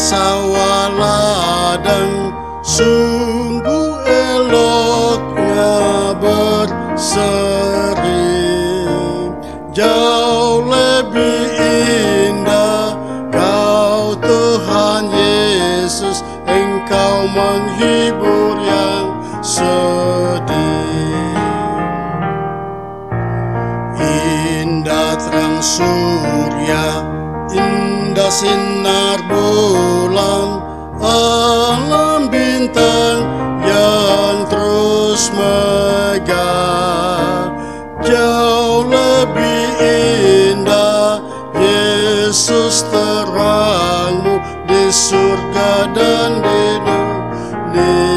sawah ladang, sungguh eloknya berseri. Jauh lebih indah Kau Tuhan Yesus, Engkau menghibur yang sedih. Indah terang surya, indah sinar bulan, alam bintang yang terus megah. Jauh lebih indah Yesus terang-Mu di surga dan di dunia.